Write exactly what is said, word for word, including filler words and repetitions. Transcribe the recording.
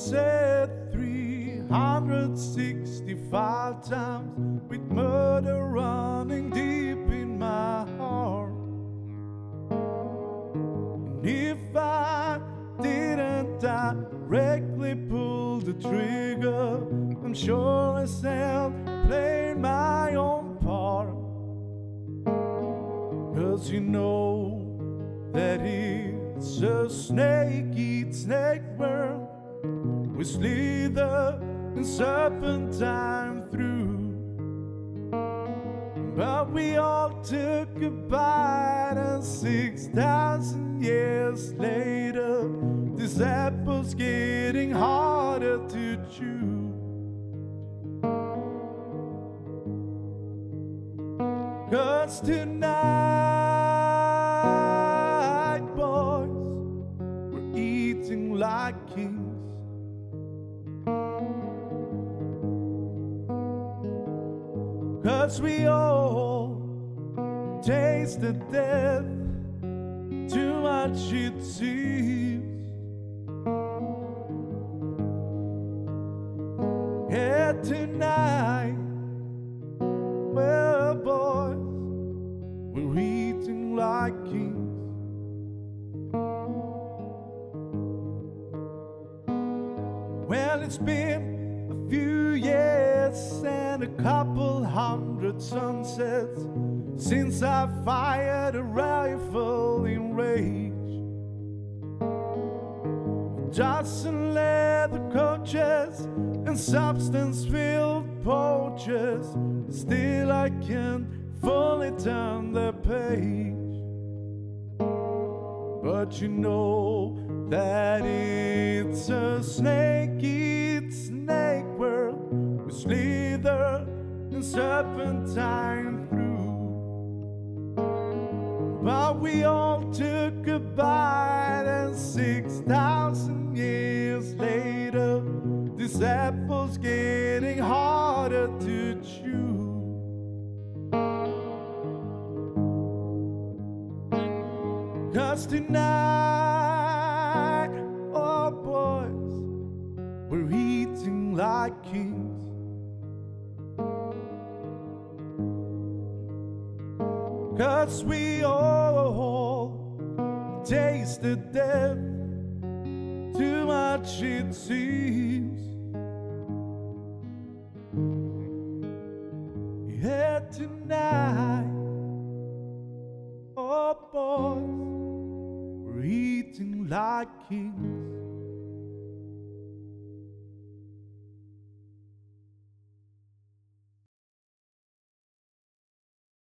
said three hundred sixty-five times, with murder running deep in my heart. And if I didn't directly pull the trigger, I'm sure as hell playing my own part. 'Cause you know that it's a snake-eat snake world, with slither and serpentine through. But we all took a bite, and six thousand years later, this apple's getting harder to chew. 'Cause tonight, boys, we're eating like kings. 'Cause we all tasted death, too much it seems. Yeah, tonight, well, boys, we're eating like kings. Well, it's been a few years and a couple hundred sunsets since I fired a rifle in rage. A dozen leather coaches and substance-filled porches, still I can't fully turn the page. But you know that it's a snake-eat snake world, with slither and serpentine through. But we all took a bite, and six thousand years later, this apple's getting harder to chew. 'Cause tonight, oh boys, we're eating like kings. 'Cause we all tasted death, too much it seems. Yeah, tonight, oh boys, we're eating like kings.